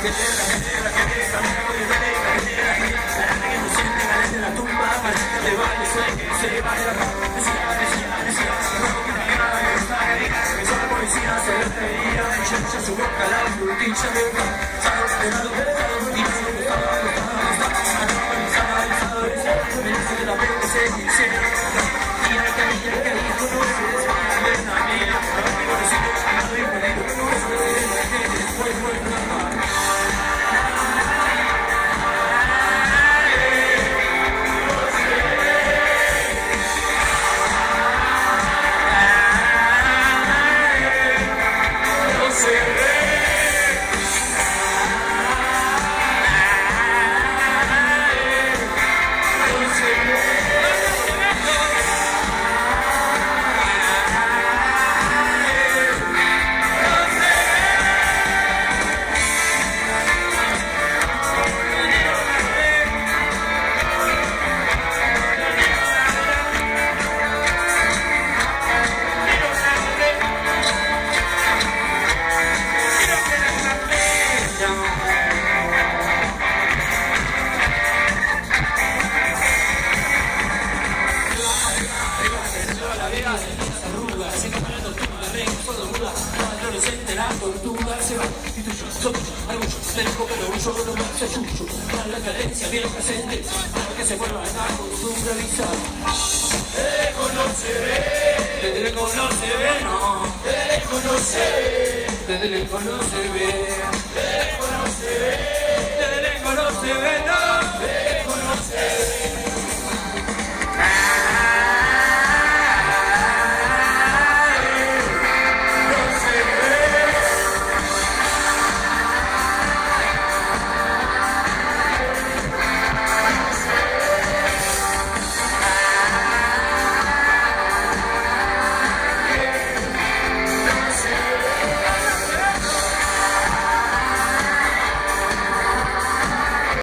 Su boca la frutilla de la tortuga se va y tú sos orgullo del poco orgullo no más ayuyo a la cadencia bien presente para que se vuelvan a culturalizar. Te conoceré, desde lejos no se ve, no. Te conoceré, desde lejos no se ve. Te conoceré, desde lejos no se ve, no. Te conoceré.